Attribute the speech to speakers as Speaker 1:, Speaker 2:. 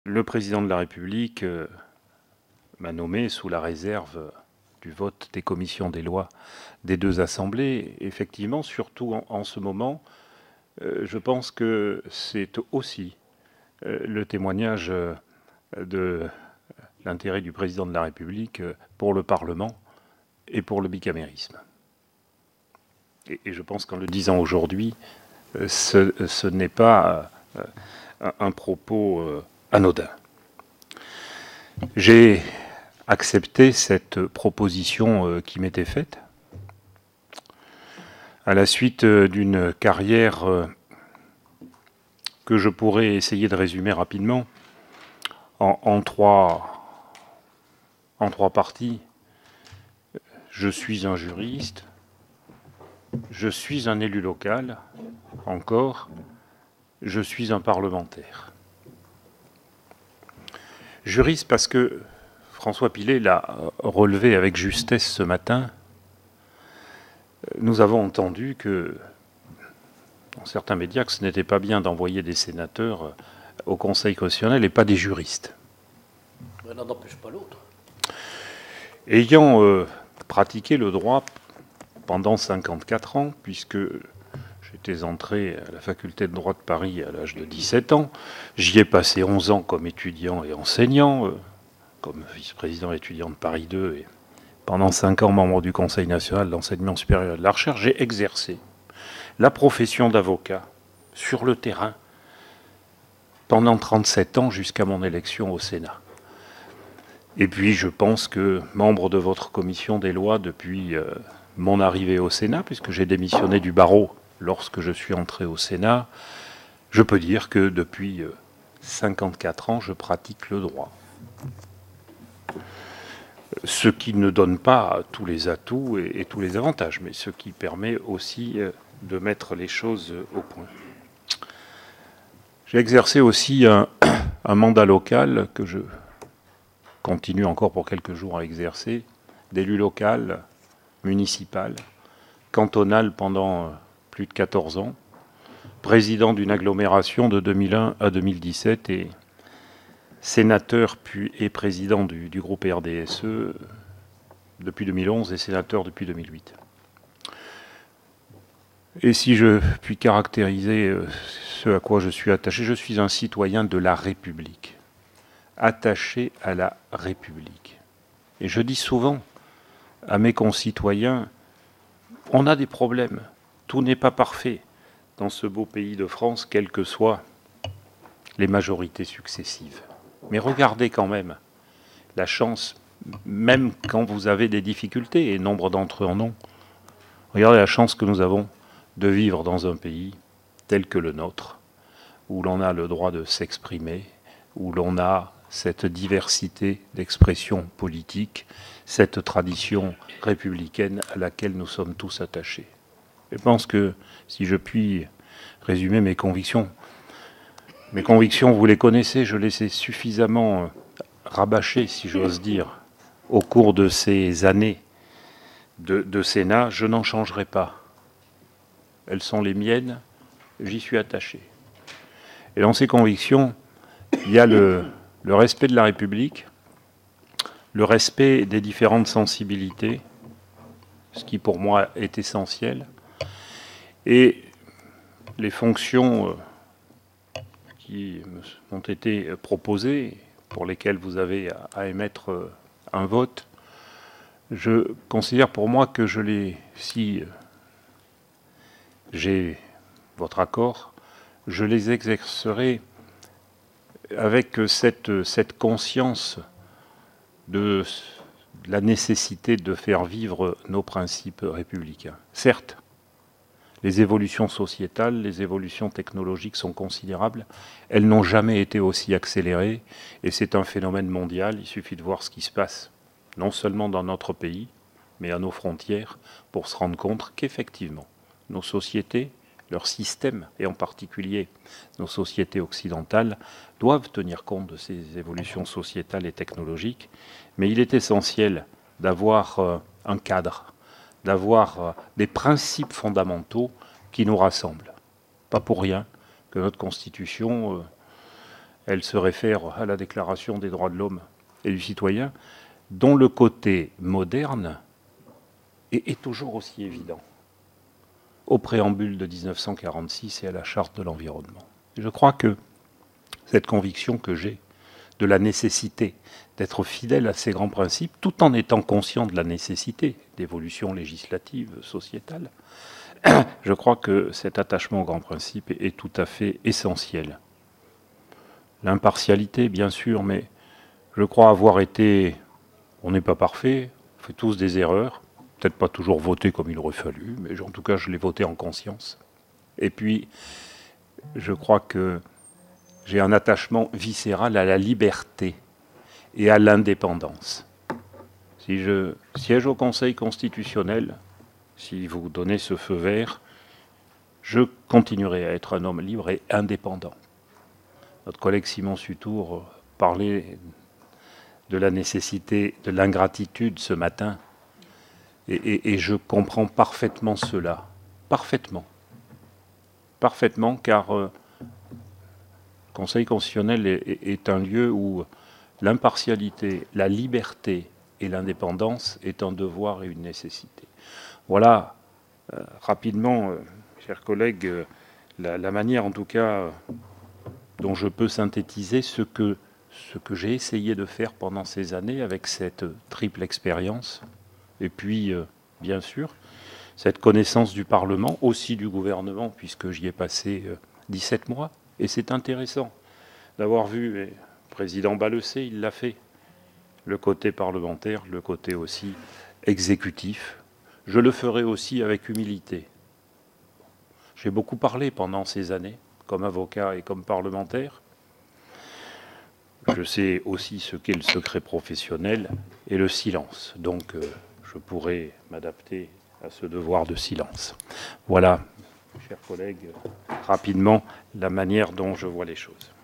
Speaker 1: Le président de la République m'a nommé sous la réserve du vote des commissions des lois des deux assemblées. Effectivement, surtout en ce moment, je pense que c'est aussi le témoignage de l'intérêt du président de la République pour le Parlement et pour le bicamérisme. Et je pense qu'en le disant aujourd'hui, ce n'est pas un propos anodin. J'ai accepté cette proposition qui m'était faite à la suite d'une carrière que je pourrais essayer de résumer rapidement en trois parties. Je suis un juriste, je suis un élu local, encore, je suis un parlementaire. Juriste parce que François Pillet l'a relevé avec justesse ce matin. Nous avons entendu que, dans certains médias, que ce n'était pas bien d'envoyer des sénateurs au Conseil constitutionnel et pas des juristes.
Speaker 2: Mais l'un n'empêche pas l'autre.
Speaker 1: Ayant pratiqué le droit pendant 54 ans, puisque j'étais entré à la faculté de droit de Paris à l'âge de 17 ans, j'y ai passé 11 ans comme étudiant et enseignant, comme vice-président étudiant de Paris 2 et pendant 5 ans membre du Conseil national d'enseignement supérieur et de la recherche, j'ai exercé la profession d'avocat sur le terrain pendant 37 ans jusqu'à mon élection au Sénat. Et puis je pense que membre de votre commission des lois depuis mon arrivée au Sénat, puisque j'ai démissionné du barreau lorsque je suis entré au Sénat, je peux dire que depuis 54 ans, je pratique le droit. Ce qui ne donne pas tous les atouts et tous les avantages, mais ce qui permet aussi de mettre les choses au point. J'ai exercé aussi un mandat local que je continue encore pour quelques jours à exercer, d'élu local, municipal, cantonal pendant plus de 14 ans, président d'une agglomération de 2001 à 2017 et sénateur puis et président du groupe RDSE depuis 2011 et sénateur depuis 2008. Et si je puis caractériser ce à quoi je suis attaché, je suis un citoyen de la République, attaché à la République. Et je dis souvent à mes concitoyens, on a des problèmes, tout n'est pas parfait dans ce beau pays de France, quelles que soient les majorités successives. Mais regardez quand même la chance, même quand vous avez des difficultés, et nombre d'entre eux en ont, regardez la chance que nous avons de vivre dans un pays tel que le nôtre, où l'on a le droit de s'exprimer, où l'on a cette diversité d'expression politique, cette tradition républicaine à laquelle nous sommes tous attachés. Je pense que si je puis résumer mes convictions, vous les connaissez, je les ai suffisamment rabâchées, si j'ose dire, au cours de ces années de Sénat, je n'en changerai pas. Elles sont les miennes, j'y suis attaché. Et dans ces convictions, il y a le respect de la République, le respect des différentes sensibilités, ce qui pour moi est essentiel, et les fonctions qui m'ont été proposées, pour lesquelles vous avez à émettre un vote, je considère pour moi que si j'ai votre accord, je les exercerai avec cette conscience de la nécessité de faire vivre nos principes républicains. Certes, les évolutions sociétales, les évolutions technologiques sont considérables. Elles n'ont jamais été aussi accélérées et c'est un phénomène mondial. Il suffit de voir ce qui se passe, non seulement dans notre pays, mais à nos frontières, pour se rendre compte qu'effectivement, nos sociétés, leurs systèmes, et en particulier nos sociétés occidentales, doivent tenir compte de ces évolutions sociétales et technologiques. Mais il est essentiel d'avoir un cadre, d'avoir des principes fondamentaux qui nous rassemblent. Pas pour rien que notre Constitution Elle se réfère à la Déclaration des droits de l'homme et du citoyen, dont le côté moderne est toujours aussi évident, au préambule de 1946 et à la Charte de l'environnement. Je crois que cette conviction que j'ai de la nécessité d'être fidèle à ces grands principes, tout en étant conscient de la nécessité d'évolution législative, sociétale, je crois que cet attachement aux grands principes est tout à fait essentiel. L'impartialité, bien sûr, mais je crois avoir été... On n'est pas parfait, on fait tous des erreurs, peut-être pas toujours voté comme il aurait fallu, mais en tout cas, je l'ai voté en conscience. Et puis, je crois que j'ai un attachement viscéral à la liberté et à l'indépendance. Si je siège au Conseil constitutionnel, si vous donnez ce feu vert, je continuerai à être un homme libre et indépendant. Notre collègue Simon Sutour parlait de la nécessité de l'ingratitude ce matin, et je comprends parfaitement cela, parfaitement, car le Conseil constitutionnel est un lieu où l'impartialité, la liberté et l'indépendance est un devoir et une nécessité. Voilà, rapidement, chers collègues, la manière en tout cas dont je peux synthétiser ce que j'ai essayé de faire pendant ces années avec cette triple expérience, et puis, bien sûr, cette connaissance du Parlement, aussi du gouvernement, puisque j'y ai passé 17 mois, et c'est intéressant d'avoir vu, et le président Ballesé, il l'a fait, le côté parlementaire, le côté aussi exécutif. Je le ferai aussi avec humilité. J'ai beaucoup parlé pendant ces années, comme avocat et comme parlementaire. Je sais aussi ce qu'est le secret professionnel et le silence. Donc, je pourrai m'adapter à ce devoir de silence. Voilà, chers collègues, rapidement, la manière dont je vois les choses.